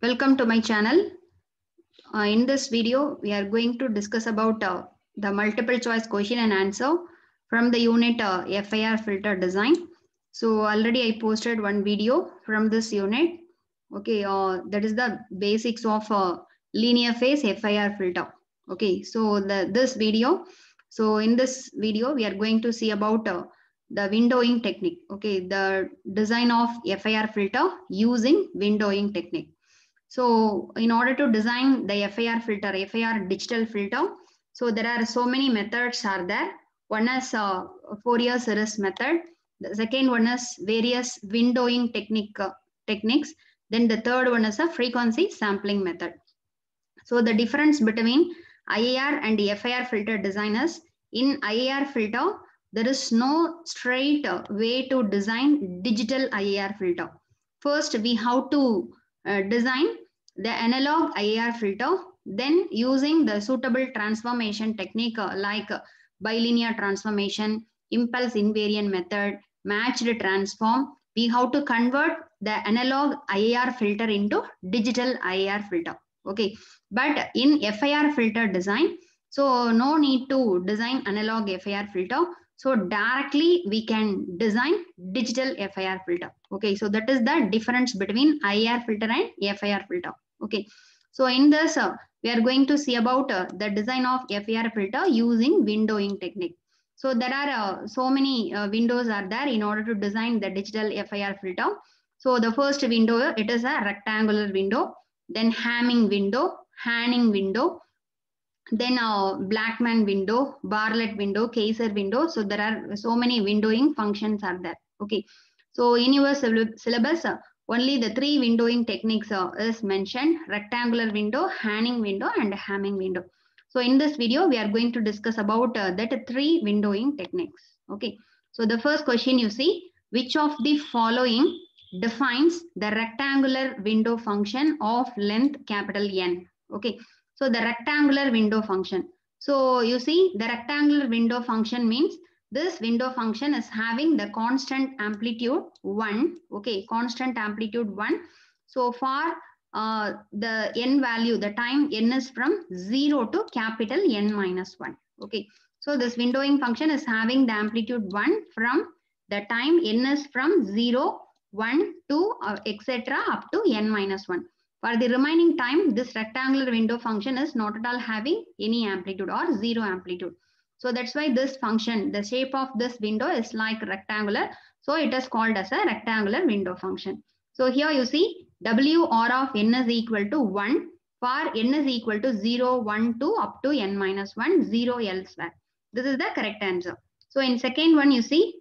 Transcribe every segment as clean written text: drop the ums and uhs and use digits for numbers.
Welcome to my channel. In this video, we are going to discuss about the multiple choice question and answer from the unit FIR filter design. So already I posted one video from this unit. Okay, that is the basics of linear phase FIR filter. Okay, so this video. So in this video, we are going to see about the windowing technique. Okay, the design of FIR filter using windowing technique. So in order to design the FIR filter, FIR digital filter, so there are so many methods are there. One is Fourier series method. The second one is various windowing techniques. Then the third one is a frequency sampling method. So the difference between IIR and FIR filter design is in IIR filter, there is no straight way to design digital IIR filter. First, we have to design the analog IIR filter, then using the suitable transformation technique like bilinear transformation, impulse invariant method, matched transform, we have to convert the analog IIR filter into digital IIR filter. Okay, but in FIR filter design, so no need to design analog FIR filter. So directly we can design digital FIR filter. Okay, so that is the difference between IIR filter and FIR filter. Okay, so in this we are going to see about the design of FIR filter using windowing technique. So there are so many windows are there in order to design the digital FIR filter. So the first window, it is a rectangular window, then Hamming window, Hanning window, then Blackman window, Bartlett window, Kaiser window. So there are so many windowing functions are there. Okay, so in your syllabus, only the three windowing techniques is mentioned: rectangular window, Hanning window, and Hamming window. So in this video, we are going to discuss about that three windowing techniques. Okay, so the first question you see, which of the following defines the rectangular window function of length capital N? Okay, so the rectangular window function. So you see the rectangular window function means this window function is having the constant amplitude 1. Okay, constant amplitude 1. So for the n value, the time n is from 0 to capital N minus 1. Okay, so this windowing function is having the amplitude 1 from the time n is from 0, 1, 2, etc. up to n minus 1. For the remaining time, this rectangular window function is not at all having any amplitude or zero amplitude. So that's why this function, the shape of this window is like rectangular. So it is called as a rectangular window function. So here you see WR of n is equal to 1 for n is equal to 0, 1, 2 up to n minus 1, 0 elsewhere. This is the correct answer. So in second one, you see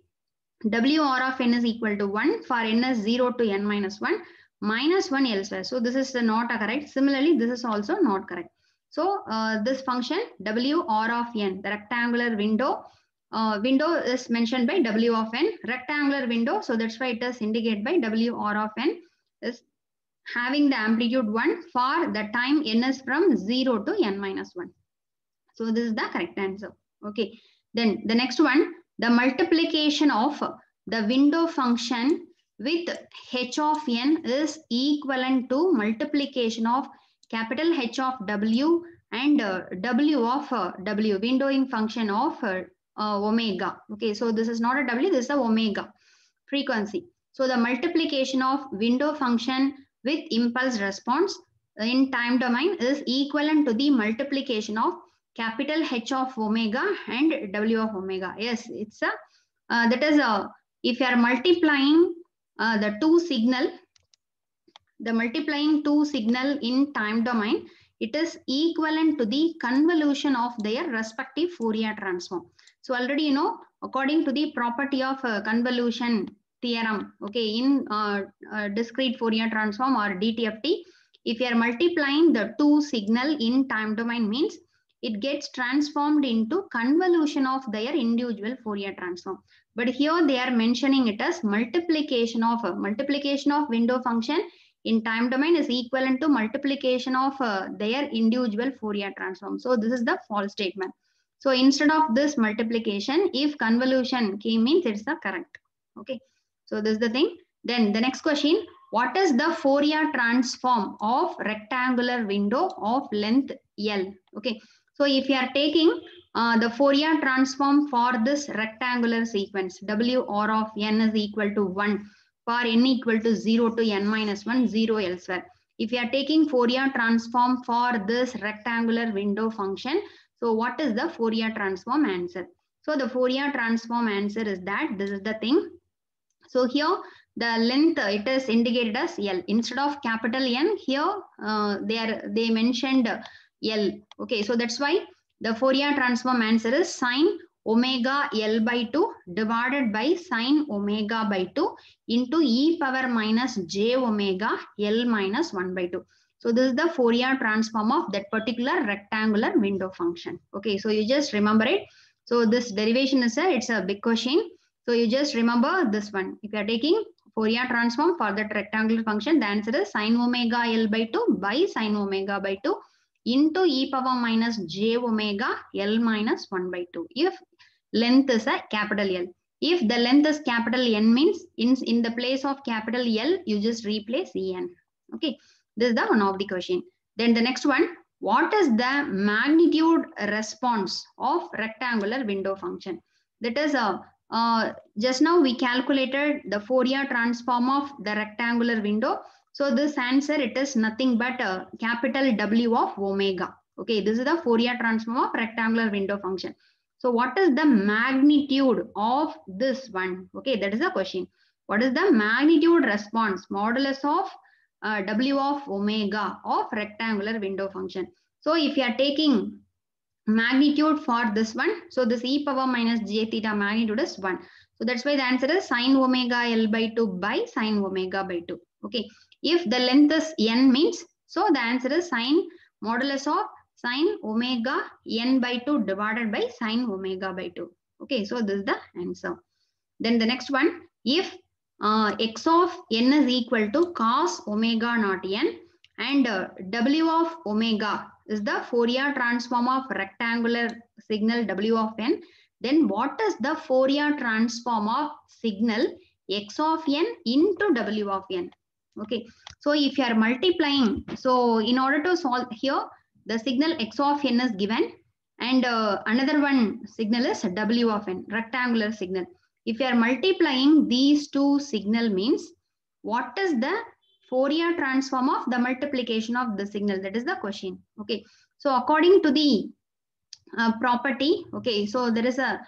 WR of n is equal to 1 for n is 0 to n minus 1. Minus 1 elsewhere. So this is not correct. Similarly, this is also not correct. So this function WR of n, the rectangular window, window is mentioned by W of n, rectangular window. So that's why it is indicated by WR of n is having the amplitude 1 for the time n is from 0 to n minus 1. So this is the correct answer. Okay. Then the next one, the multiplication of the window function with h of n is equivalent to multiplication of capital H of W and W of W, windowing function of omega. Okay, so this is not a W, this is a omega frequency. So the multiplication of window function with impulse response in time domain is equivalent to the multiplication of capital H of omega and W of omega. Yes, it's a, that is a, if you are multiplying the multiplying two signal in time domain, it is equivalent to the convolution of their respective Fourier transform. So already you know, according to the property of convolution theorem, okay, in discrete Fourier transform or DTFT, if you are multiplying the two signal in time domain means it gets transformed into convolution of their individual Fourier transform. But here they are mentioning it as multiplication of window function in time domain is equivalent to multiplication of their individual Fourier transform. So this is the false statement. So instead of this multiplication, if convolution came means it's the correct. Okay. So this is the thing. Then the next question, what is the Fourier transform of rectangular window of length L? Okay, so if you are taking the Fourier transform for this rectangular sequence, W R of n is equal to 1 for n equal to 0 to n minus 1, 0 elsewhere. If you are taking Fourier transform for this rectangular window function, so what is the Fourier transform answer? So the Fourier transform answer is that this is the thing. So here the length, it is indicated as L instead of capital N. Here they mentioned L. Okay, so that's why the Fourier transform answer is sine omega L by 2 divided by sine omega by 2 into e power minus j omega L minus 1 by 2. So this is the Fourier transform of that particular rectangular window function. Okay, so you just remember it. So this derivation is it's a big question. So you just remember this one. If you are taking Fourier transform for that rectangular function, the answer is sine omega L by 2 by sine omega by 2 into e power minus j omega L minus 1 by 2. If length is a capital L. If the length is capital N means in the place of capital L, you just replace En. Okay, this is the one of the question. Then the next one, what is the magnitude response of rectangular window function? That is just now we calculated the Fourier transform of the rectangular window. So this answer, it is nothing but capital W of omega. Okay, this is the Fourier transform of rectangular window function. So what is the magnitude of this one? Okay, that is the question. What is the magnitude response, modulus of W of omega of rectangular window function? So if you are taking magnitude for this one, so this e power minus j theta magnitude is 1. So that's why the answer is sine omega L by 2 by sine omega by 2. Okay, if the length is n means, so the answer is sine modulus of sine omega n by 2 divided by sine omega by 2. Okay, so this is the answer. Then the next one, if x of n is equal to cos omega naught n and w of omega is the Fourier transform of rectangular signal W of n, then what is the Fourier transform of signal x of n into W of n? Okay, so if you are multiplying, so in order to solve here, the signal x of n is given and another one signal is W of n, rectangular signal. If you are multiplying these two signal means, what is the Fourier transform of the multiplication of the signal? That is the question. Okay, so according to the property, okay, so there is a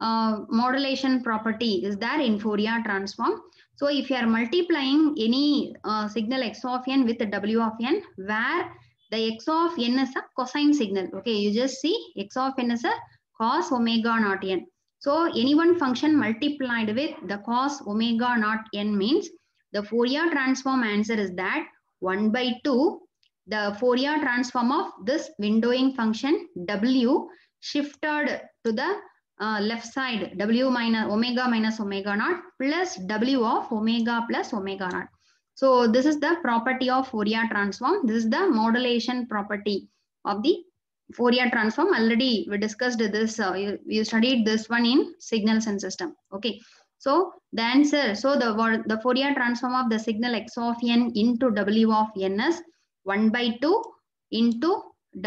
modulation property is there in Fourier transform. So if you are multiplying any signal x of n with the W of n, where the x of n is a cosine signal. Okay, you just see x of n is a cos omega naught n. So any one function multiplied with the cos omega naught n means the Fourier transform answer is that 1 by 2, the Fourier transform of this windowing function W shifted to the left side, W minus omega naught plus W of omega plus omega naught. So this is the property of Fourier transform. This is the modulation property of the Fourier transform. Already we discussed this, you studied this one in signals and system. Okay. So the answer, so the Fourier transform of the signal x of n into W of n is 1 by 2 into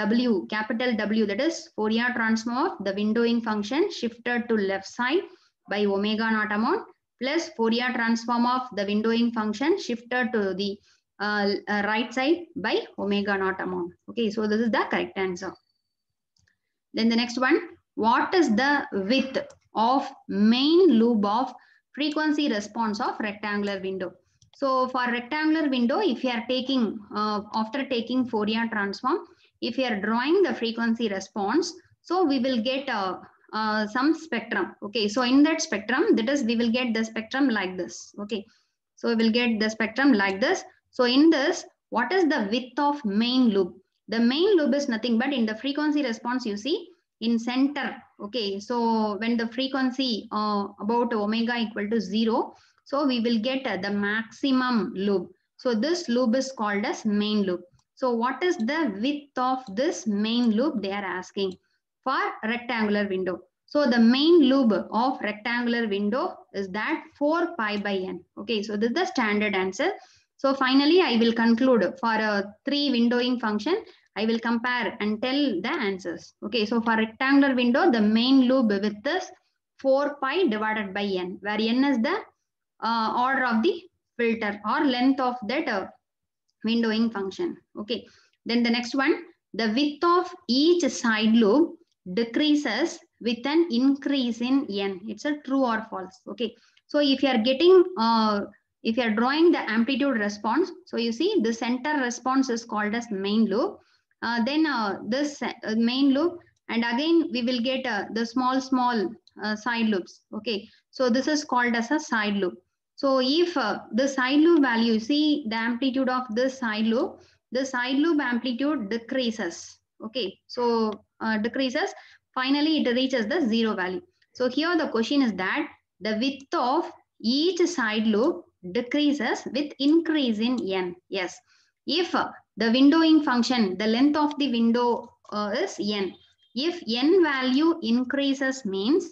W, capital W, that is Fourier transform of the windowing function shifted to left side by omega naught amount plus Fourier transform of the windowing function shifted to the right side by omega naught amount. Okay, so this is the correct answer. Then the next one, what is the width of main loop of frequency response of rectangular window? So for rectangular window, if you are taking, after taking Fourier transform, if you are drawing the frequency response, so we will get some spectrum. Okay, so in that spectrum, that is, we will get the spectrum like this. Okay, so we will get the spectrum like this. So in this, what is the width of main loop? The main loop is nothing but in the frequency response, you see in center. Okay, so when the frequency about omega equal to 0, so we will get the maximum loop. So this loop is called as main loop. So what is the width of this main loop they are asking for rectangular window? So the main loop of rectangular window is that 4 pi by n. Okay, so this is the standard answer. So finally, I will conclude for a 3 windowing function. I will compare and tell the answers. Okay, so for rectangular window, the main loop width is 4 pi divided by n, where n is the order of the filter or length of that windowing function. Okay, then the next one, the width of each side loop decreases with an increase in n. It's a true or false. Okay, so if you are getting if you are drawing the amplitude response, so you see the center response is called as main loop. Then this main loop, and again we will get the small side loops. Okay, so this is called as a side loop. So if the side loop value, see the amplitude of this side loop, the side loop amplitude decreases. Okay, so decreases. Finally, it reaches the 0 value. So here the question is that the width of each side loop decreases with increase in n. Yes, if the windowing function, the length of the window is n. If n value increases means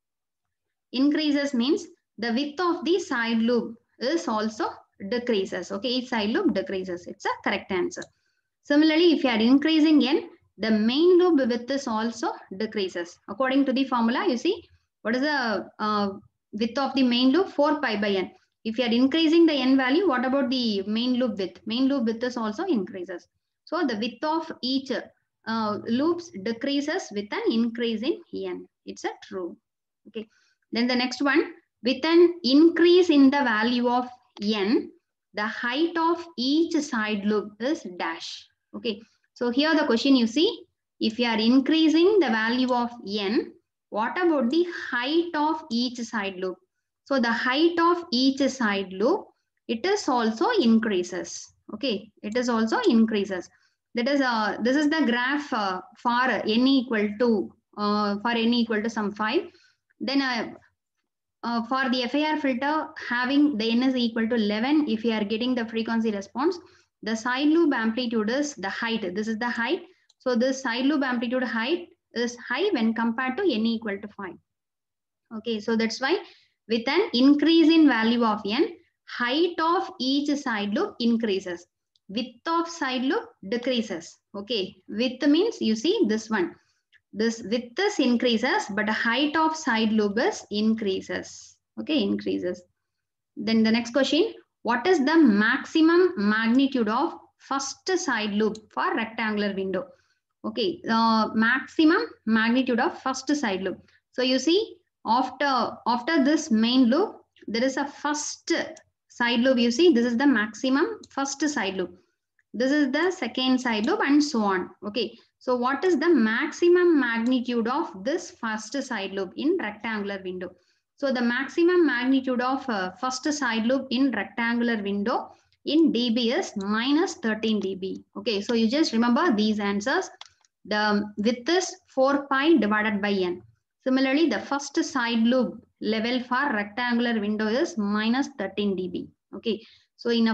the width of the side loop is also decreases. Okay, each side loop decreases. It's a correct answer. Similarly, if you are increasing n, the main loop width is also decreases. According to the formula, you see what is the width of the main loop? 4 pi by n. If you are increasing the n value, what about the main loop width? Main loop width is also increases. So the width of each loops decreases with an increase in n. It's a true. Okay. Then the next one, with an increase in the value of n, the height of each side loop is dash. Okay, so here the question you see, if you are increasing the value of n, what about the height of each side loop? So the height of each side loop, it is also increases. Okay, it is also increases. That is, this is the graph for n equal to some 5. Then for the FIR filter, having the n is equal to 11, if you are getting the frequency response, the side loop amplitude is the height. This is the height. So this side loop amplitude height is high when compared to n equal to 5. Okay, so that's why with an increase in value of n, height of each side loop increases. Width of side loop decreases. Okay, width means you see this one. This width is increases, but the height of side loop is increases. Okay, increases. Then the next question, what is the maximum magnitude of first side loop for rectangular window? Okay, maximum magnitude of first side loop. So you see, after this main loop, there is a first side loop. You see, this is the maximum first side loop. This is the second side loop and so on. Okay, so what is the maximum magnitude of this first side loop in rectangular window? So the maximum magnitude of first side loop in rectangular window in dB is minus 13 dB. Okay, so you just remember these answers. The width is 4 pi divided by n. Similarly, the first side loop level for rectangular window is minus 13 dB. Okay, so in a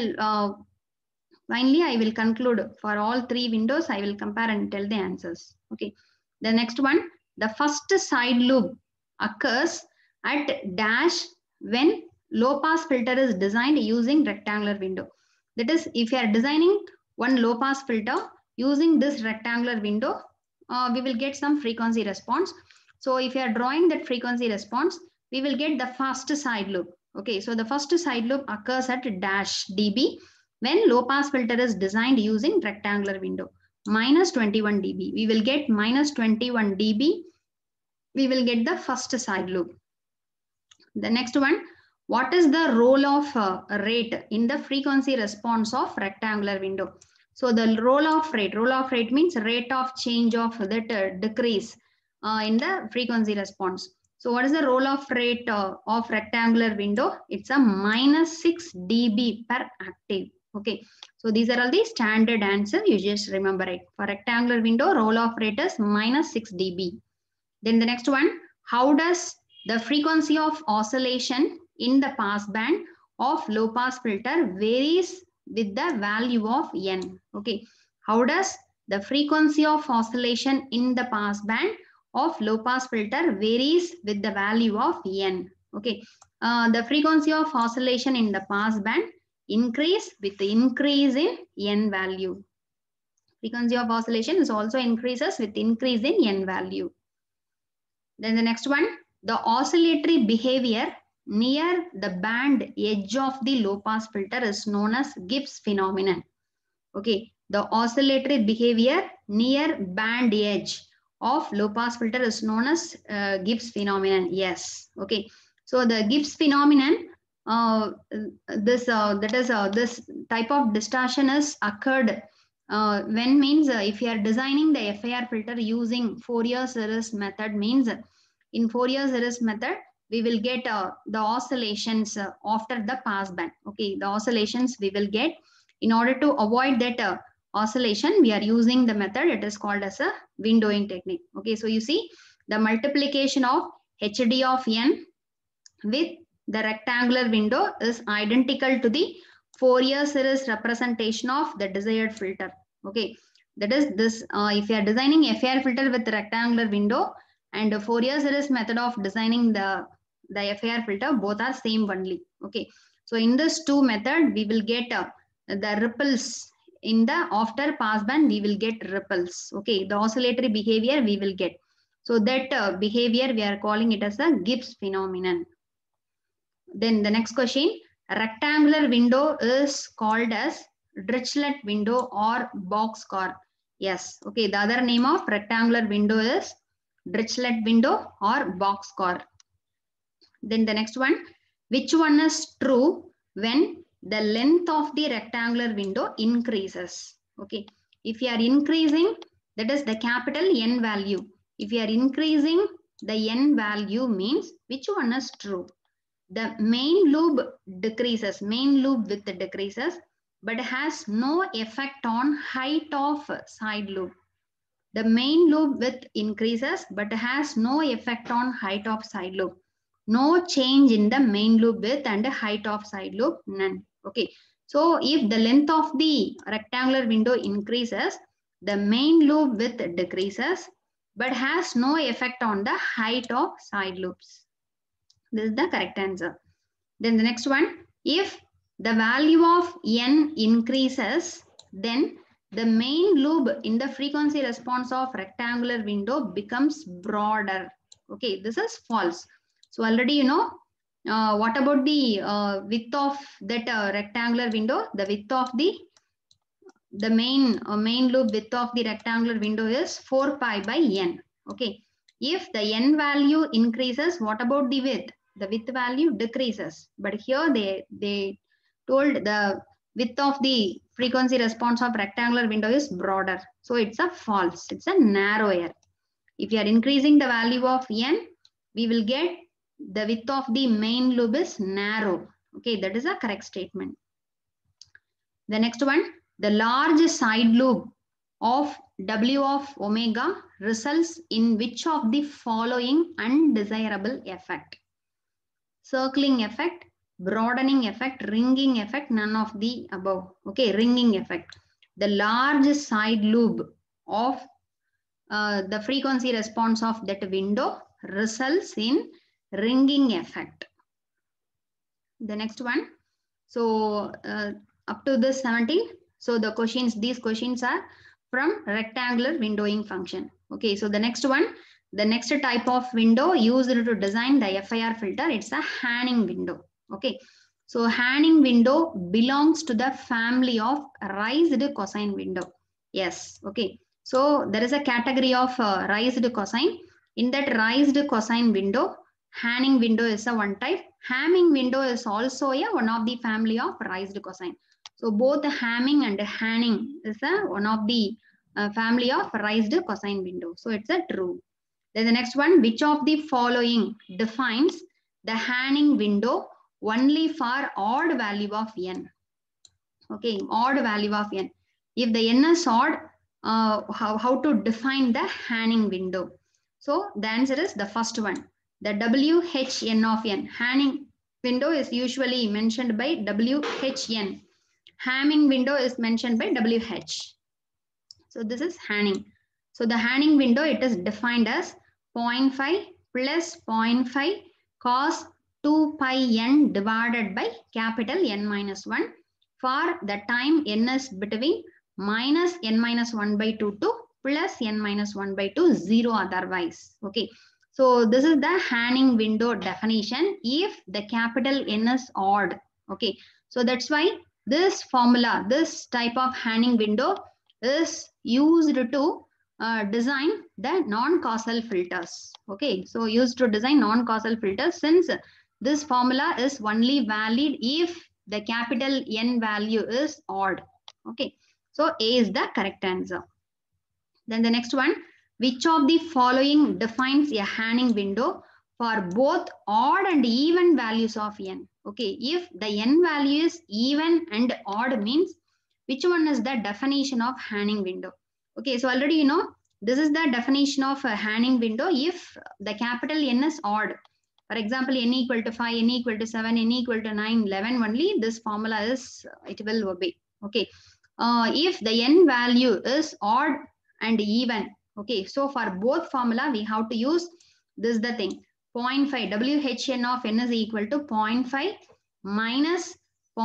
finally, I will conclude for all 3 windows. I will compare and tell the answers. Okay. The next one, the first side loop occurs at dash when low pass filter is designed using rectangular window. That is, if you are designing one low pass filter using this rectangular window, we will get some frequency response. So if you are drawing that frequency response, we will get the first side loop. Okay. So the first side loop occurs at dash dB when low pass filter is designed using rectangular window. Minus 21 dB. We will get minus 21 dB. We will get the first side loop. The next one, what is the role of rate in the frequency response of rectangular window? So the role of rate means rate of change of that decrease in the frequency response. So what is the role of rate of rectangular window? It's a minus 6 dB per active. Okay, so these are all the standard answers. You just remember it. For rectangular window, roll off rate is minus 6 dB. Then the next one, how does the frequency of oscillation in the pass band of low pass filter varies with the value of n? Okay, how does the frequency of oscillation in the pass band of low pass filter varies with the value of n? Okay, the frequency of oscillation in the pass band increase with the increase in n value. Frequency of oscillation is also increases with increase in n value. Then the next one, the oscillatory behavior near the band edge of the low pass filter is known as Gibbs phenomenon. Okay, the oscillatory behavior near band edge of low pass filter is known as Gibbs phenomenon. Yes. Okay. So the Gibbs phenomenon, this type of distortion is occurred when means if you are designing the FIR filter using Fourier series method, means in Fourier series method we will get the oscillations after the pass band. Okay, the oscillations we will get. In order to avoid that oscillation, we are using the method. It is called as a windowing technique. Okay, so you see the multiplication of HD of n with the rectangular window is identical to the Fourier series representation of the desired filter. Okay, that is this. If you are designing FIR filter with rectangular window and the Fourier series method of designing the FIR filter, both are same only. Okay, so in this two method, we will get the ripples in the after passband. We will get ripples. Okay, the oscillatory behavior we will get. So that behavior we are calling it as a Gibbs phenomenon. Then the next question, rectangular window is called as Dirichlet window or boxcar. Yes. Okay. The other name of rectangular window is Dirichlet window or boxcar. Then the next one, which one is true when the length of the rectangular window increases? Okay. If you are increasing, that is the capital N value. If you are increasing the N value, means which one is true? The main lobe decreases, main lobe width decreases, but has no effect on height of side lobe. The main lobe width increases, but has no effect on height of side lobe. No change in the main lobe width and height of side lobe, none. Okay. So if the length of the rectangular window increases, the main lobe width decreases, but has no effect on the height of side lobes. This is the correct answer. Then the next one, if the value of n increases, then the main lobe in the frequency response of rectangular window becomes broader. Okay, this is false. So already you know, what about the width of that rectangular window? The width of the main lobe width of the rectangular window is 4 pi by n. Okay, if the n value increases, what about the width? The width value decreases. But here they told the width of the frequency response of rectangular window is broader. So it's a false. It's a narrower. If you are increasing the value of n, we will get the width of the main lobe is narrow. Okay, that is a correct statement. The next one, the large side lobe of W of omega results in which of the following undesirable effect? Circling effect, broadening effect, ringing effect, none of the above. Okay, ringing effect. The large side lobe of the frequency response of that window results in ringing effect. The next one. So up to this 70. So the questions, these questions are from rectangular windowing function. Okay, so the next one, the next type of window used to design the FIR filter, it's a Hanning window. Okay, so Hanning window belongs to the family of raised cosine window. Yes, okay. So there is a category of raised cosine. In that raised cosine window, Hanning window is a one type. Hamming window is also a one of the family of raised cosine. So both Hamming and Hanning is a one of the family of raised cosine window. So it's a true. Then the next one, which of the following defines the Hanning window only for odd value of n? Okay, odd value of n. If the n is odd, how to define the Hanning window? So the answer is the first one. The WHN of n. Hanning window is usually mentioned by WHN. Hamming window is mentioned by WH. So this is Hanning. So the Hanning window, it is defined as 0.5 plus 0.5 cos 2 pi n divided by capital N minus 1 for the time n is between minus n minus 1 by 2 to plus n minus 1 by 2, 0 otherwise. Okay. So this is the Hanning window definition if the capital N is odd. Okay. So that's why this formula, this type of Hanning window is used to design the non-causal filters. Okay. So used to design non-causal filters, since this formula is only valid if the capital N value is odd. Okay. So A is the correct answer. Then the next one, which of the following defines a Hanning window for both odd and even values of n? Okay, if the n value is even and odd means which one is the definition of Hanning window? Okay, so already you know this is the definition of a Hanning window if the capital N is odd. For example, n equal to 5, n equal to 7, n equal to 9, 11 only, this formula is, it will obey. Okay, if the n value is odd and even. Okay, so for both formula, we have to use this the thing. 0.5, WHN of n is equal to 0.5 minus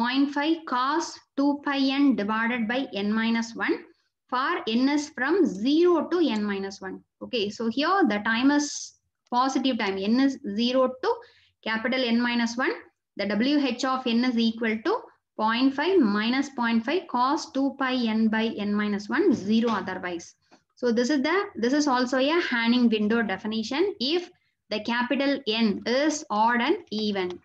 0.5 cos 2 pi n divided by n minus 1 for n is from 0 to n minus 1. Okay, so here the time is positive time. N is 0 to capital N minus 1. The WH of n is equal to 0.5 minus 0.5 cos 2 pi n by n minus 1, 0 otherwise. So this is also a Hanning window definition if the capital N is odd and even.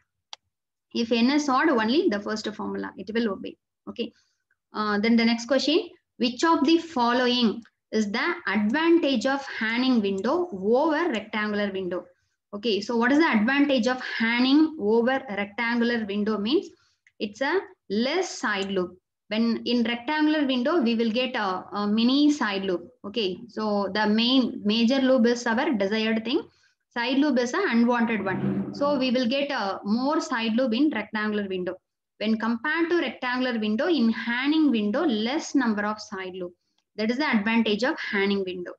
If n is odd, only the first formula, it will obey. Okay. Then the next question, which of the following is the advantage of Hanning window over rectangular window? Okay, so what is the advantage of Hanning over rectangular window means? It's a less side loop. When in rectangular window, we will get a mini side loop. Okay, so the major loop is our desired thing. Side loop is an unwanted one. So we will get a more side loop in rectangular window. When compared to rectangular window, in Hanning window, less number of side loop. That is the advantage of Hanning window.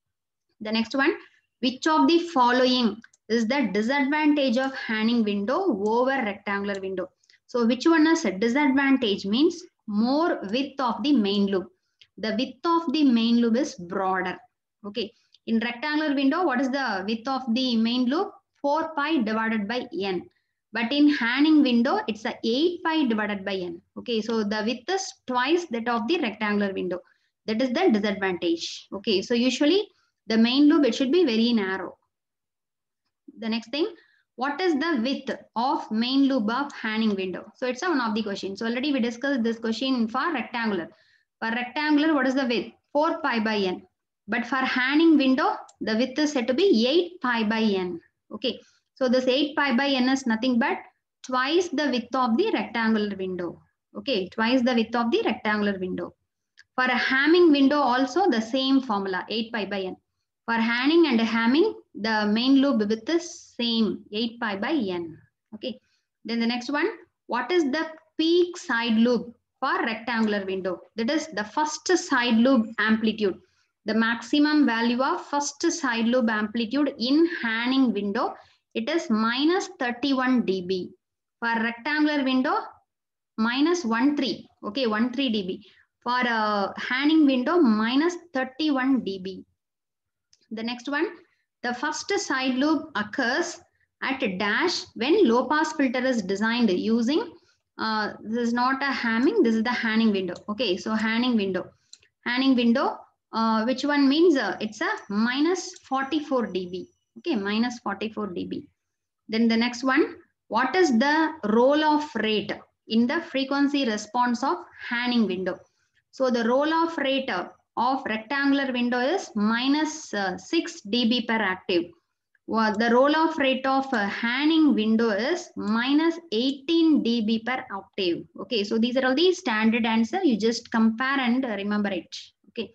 The next one, which of the following is the disadvantage of Hanning window over rectangular window? So which one is a disadvantage means more width of the main loop. The width of the main loop is broader. Okay. In rectangular window, what is the width of the main loop? 4 pi divided by n. But in Hanning window, it's a 8 pi divided by n. Okay. So the width is twice that of the rectangular window. That is the disadvantage. Okay. So usually the main loop, it should be very narrow. The next thing, what is the width of main loop of Hanning window? So it's one of the questions. So already we discussed this question for rectangular. For rectangular, what is the width? 4 pi by n. But for Hanning window, the width is said to be 8 pi by n. Okay. So this 8 pi by n is nothing but twice the width of the rectangular window. Okay. Twice the width of the rectangular window. For a Hamming window also the same formula, 8 pi by n. For Hanning and Hamming, the main loop width is same, 8 pi by n. Okay. Then the next one, what is the peak side loop for rectangular window? That is the first side loop amplitude. The maximum value of first side loop amplitude in Hanning window, it is minus 31 dB. For rectangular window, minus 13. Okay, 13 dB. For a Hanning window, minus 31 dB. The next one, the first side loop occurs at dash when low pass filter is designed using, this is not a Hamming, this is the Hanning window. Okay, so Hanning window. Hanning window, which one means it's a minus 44 dB. Okay, minus 44 dB. Then the next one, what is the roll-off rate in the frequency response of Hanning window? So the roll-off rate of rectangular window is minus 6 dB per octave. The roll-off rate of Hanning window is minus 18 dB per octave. Okay, so these are all the standard answer. You just compare and remember it. Okay.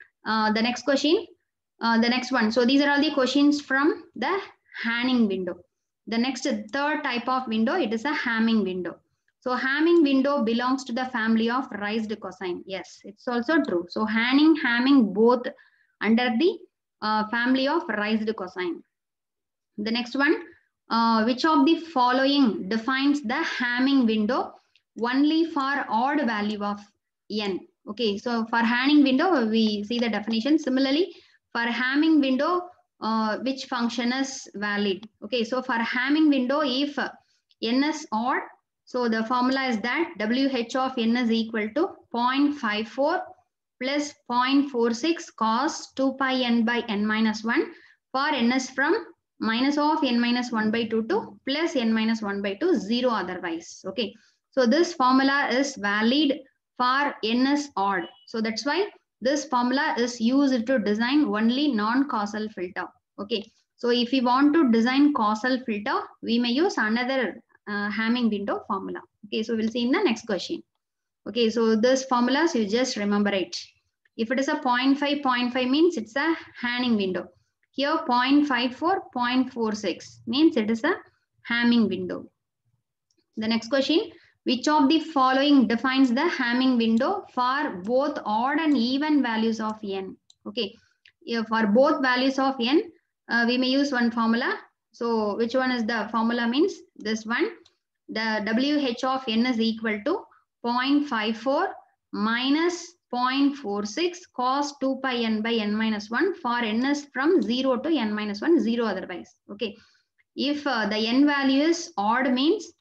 The next question, the next one. So these are all the questions from the Hanning window. The next third type of window, it is a Hamming window. So Hamming window belongs to the family of raised cosine. Yes, it's also true. So Hanning, Hamming both under the family of raised cosine. The next one, which of the following defines the Hamming window? only for odd value of n. Okay, so for Hanning window, we see the definition. Similarly, for Hamming window, which function is valid? Okay, so for Hamming window, if n is odd, so the formula is that WH of n is equal to 0.54 plus 0.46 cos 2 pi n by n minus 1 for n is from minus of n minus 1 by 2 to plus n minus 1 by 2, 0 otherwise. Okay, so this formula is valid for n is odd. So that's why this formula is used to design only non-causal filter. Okay, so if we want to design causal filter, we may use another Hamming window formula. Okay, so we'll see in the next question. Okay, so this formulas you just remember it. If it is a 0.5, 0.5 means it's a Hanning window. Here 0.54, 0.46 means it is a Hamming window. The next question, which of the following defines the Hamming window for both odd and even values of n? Okay, for both values of n, we may use one formula. So which one is the formula means this one. The WH of n is equal to 0.54 minus 0.46 cos 2 pi n by n minus 1 for n is from 0 to n minus 1, 0 otherwise. Okay, if the n value is odd means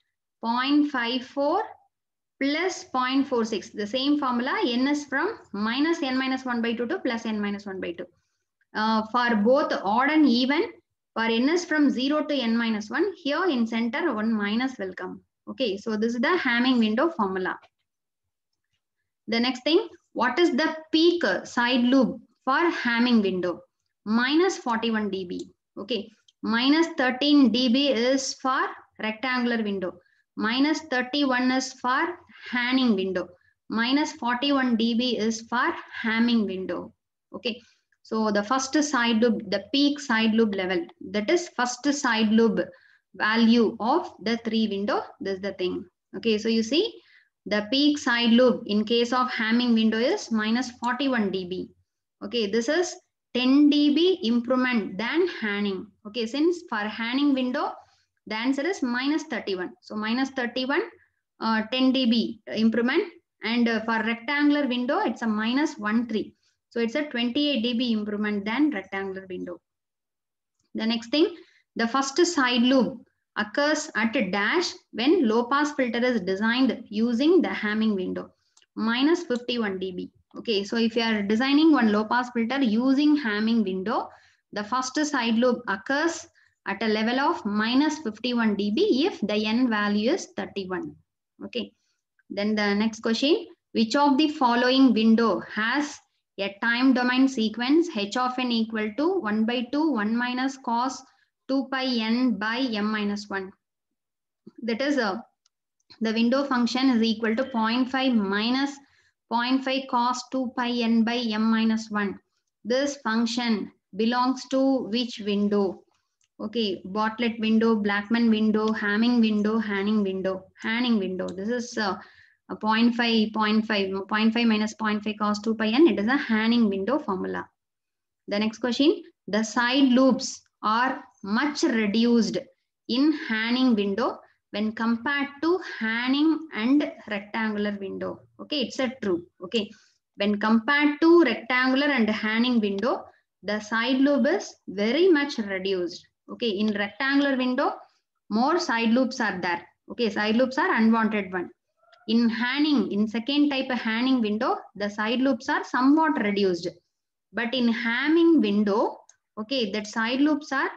0.54 plus 0.46, the same formula, n is from minus n minus 1 by 2 to plus n minus 1 by 2. For both odd and even, for n is from 0 to n minus 1, here in center 1 minus will come. Okay, so this is the Hamming window formula. The next thing, what is the peak side loop for Hamming window? Minus 41 dB. Okay, minus 13 dB is for rectangular window. Minus 31 is for Hanning window. Minus 41 dB is for Hamming window. Okay, so the first side loop, the peak side loop level, that is first side loop value of the 3 window. This is the thing. Okay, so you see the peak side loop in case of Hamming window is minus 41 dB. Okay, this is 10 dB improvement than Hanning. Okay, since for Hanning window, the answer is minus 31. So minus 31, 10 dB improvement. And for rectangular window, it's a minus 13. So it's a 28 dB improvement than rectangular window. The next thing, the first side loop occurs at a dash when low pass filter is designed using the Hamming window, minus 51 dB. Okay, so if you are designing one low pass filter using Hamming window, the first side loop occurs at a level of minus 51 dB if the n value is 31. Okay, then the next question, which of the following window has a time domain sequence h of n equal to 1 by 2, 1 minus cos 2 pi n by m minus 1. That is the window function is equal to 0.5 minus 0.5 cos 2 pi n by m minus 1. This function belongs to which window? Okay, Bartlett window, Blackman window, Hamming window, Hanning window, Hanning window. This is a 0.5 minus 0.5 cos 2 pi n. It is a Hanning window formula. The next question, the side loops are much reduced in Hanning window when compared to Hanning and rectangular window. Okay, it's a true. Okay, when compared to rectangular and Hanning window, the side loop is very much reduced. Okay, in rectangular window, more side loops are there. Okay, side loops are unwanted one. In Hanning, in second type of Hanning window, the side loops are somewhat reduced. But in Hamming window, okay, that side loops are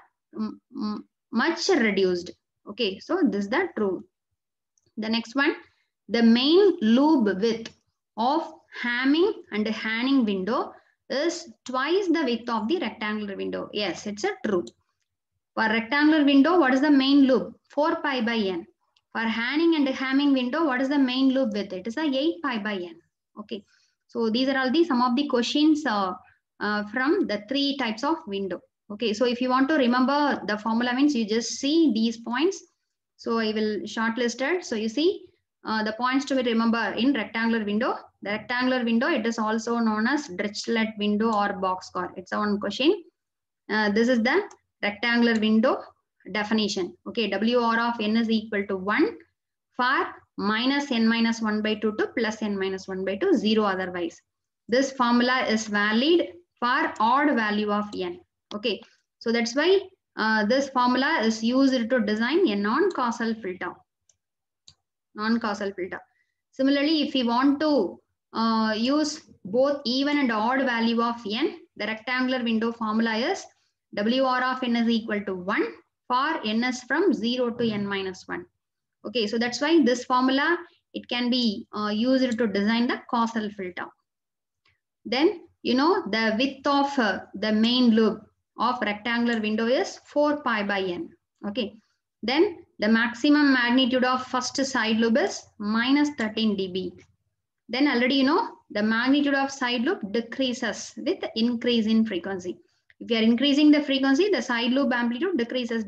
much reduced. Okay, so this is the true. The next one, the main loop width of Hamming and Hanning window is twice the width of the rectangular window. Yes, it's a true. For rectangular window, what is the main loop? 4 pi by n. For Hanning and Hamming window, what is the main loop width? It is a 8 pi by n. Okay, so these are all some of the questions from the 3 types of window. Okay, so if you want to remember the formula means you just see these points. So I will shortlist it. So you see the points to be remember in rectangular window. The rectangular window, it is also known as Dirichlet window or boxcar. It's one question. This is the rectangular window definition. Okay, WR of n is equal to 1 for minus n minus 1 by 2 to plus n minus 1 by 2, 0 otherwise. This formula is valid for odd value of n. Okay, so that's why this formula is used to design a non-causal filter. Non-causal filter. Similarly, if we want to use both even and odd value of n, the rectangular window formula is WR of n is equal to 1 for n is from 0 to n minus 1. Okay, so that's why this formula, it can be used to design the causal filter. Then, you know, the width of the main loop of rectangular window is 4 pi by n. Okay, then the maximum magnitude of first side loop is minus 13 dB. Then already, you know, the magnitude of side loop decreases with increase in frequency. If you are increasing the frequency, the side loop amplitude decreases.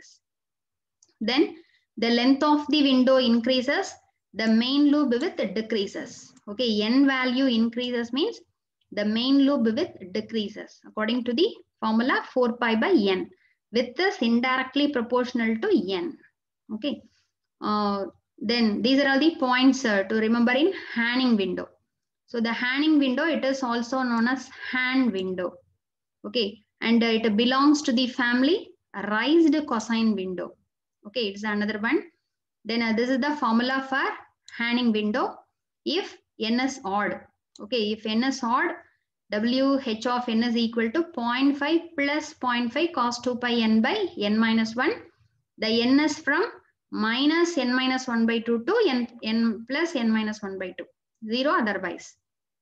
Then the length of the window increases, the main loop width decreases. Okay, n value increases means the main loop width decreases according to the formula 4 pi by n. Width is indirectly proportional to n. Okay. Then these are all the points to remember in Hanning window. So the Hanning window, it is also known as Hahn window. Okay, and it belongs to the family raised cosine window. Okay, it's another one. Then this is the formula for Hanning window. If n is odd, okay, if n is odd, WH of n is equal to 0.5 plus 0.5 cos 2 pi n by n minus 1. The n is from minus n minus 1 by 2 to n plus n minus 1 by 2. 0 otherwise.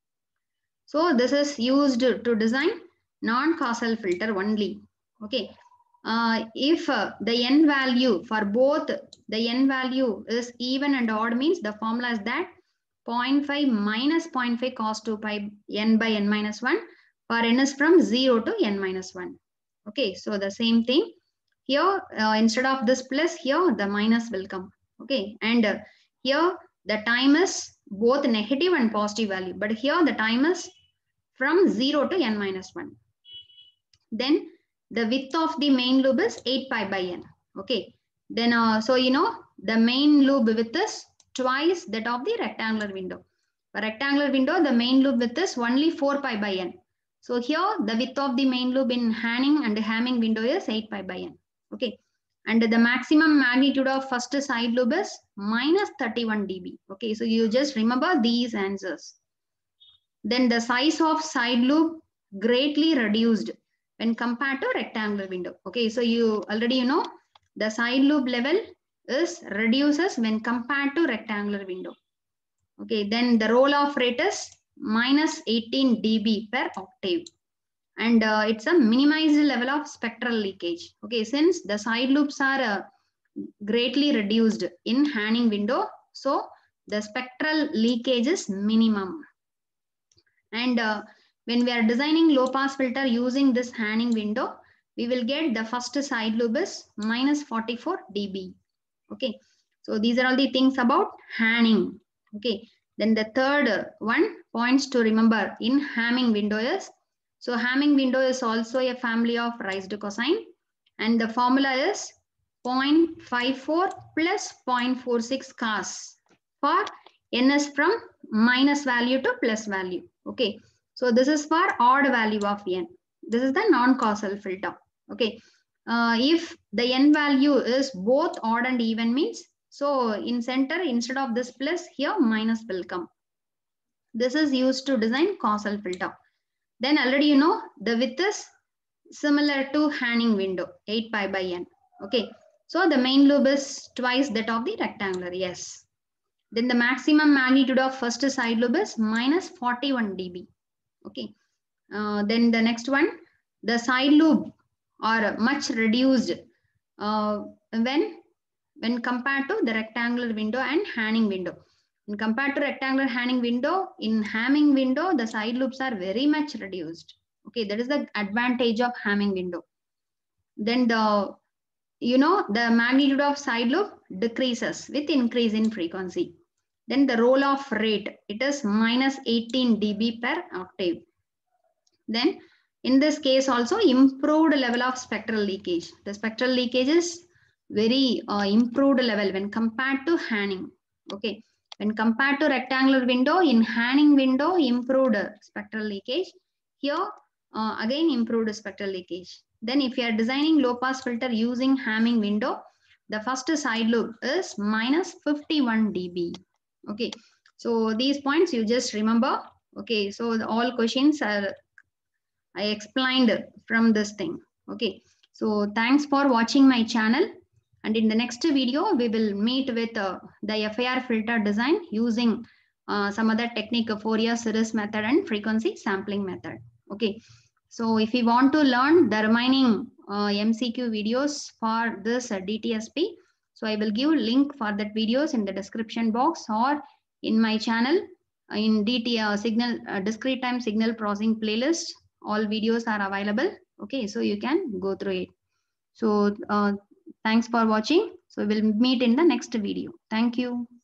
So this is used to design non-causal filter only. Okay. If the n value for both the n value is even and odd means the formula is that 0.5 minus 0.5 cos 2 pi n by n minus 1 for n is from 0 to n minus 1. Okay, so the same thing. Here, instead of this plus, here the minus will come. Okay, and here the time is both negative and positive value, but here the time is from 0 to n minus 1. Then the width of the main loop is 8 pi by n. Okay, then so you know the main loop width is twice that of the rectangular window. For rectangular window, the main loop width is only 4 pi by n. So here the width of the main loop in Hanning and Hamming window is 8 pi by n. Okay, and the maximum magnitude of first side loop is minus 31 dB. Okay, so you just remember these answers. Then the size of side loop greatly reduced when compared to rectangular window. Okay, so you already know the side loop level is reduces when compared to rectangular window. Okay, then the roll-off rate is minus 18 dB per octave. And it's a minimized level of spectral leakage. Okay, since the side loops are greatly reduced in Hanning window, so the spectral leakage is minimum. And when we are designing low pass filter using this Hanning window, we will get the first side loop is minus 44 dB. Okay, so these are all the things about Hanning. Okay, then the third one points to remember in Hamming window is, so Hamming window is also a family of raised cosine, and the formula is 0.54 plus 0.46 cos for n is from minus value to plus value. Okay, so this is for odd value of n. This is the non-causal filter. Okay, if the n value is both odd and even means, so in center instead of this plus, here minus will come. This is used to design causal filter. Then already you know the width is similar to Hanning window, 8 pi by n. Okay, so the main loop is twice that of the rectangular, yes. Then the maximum magnitude of first side loop is minus 41 dB. Okay, then the next one, the side loop are much reduced when compared to the rectangular window and Hanning window. When compared to rectangular Hanning window, in Hamming window, the side loops are very much reduced. Okay, that is the advantage of Hamming window. Then the, you know, the magnitude of side loop decreases with increase in frequency. Then the roll-off rate, it is minus 18 dB per octave. Then in this case also improved level of spectral leakage. The spectral leakage is very improved level when compared to Hanning. Okay. When compared to rectangular window, in Hanning window, improved spectral leakage. Here, again improved spectral leakage. Then if you are designing low pass filter using Hamming window, the first side lobe is minus 51 dB. Okay. So these points you just remember. Okay. So all questions are I explained from this thing. Okay. So thanks for watching my channel. And in the next video, we will meet with the FIR filter design using some other technique, Fourier series method and frequency sampling method. Okay. So if you want to learn the remaining MCQ videos for this DTSP, so I will give link for that videos in the description box or in my channel in DT signal discrete time signal processing playlist. All videos are available. Okay, so you can go through it. So thanks for watching. So we'll meet in the next video. Thank you.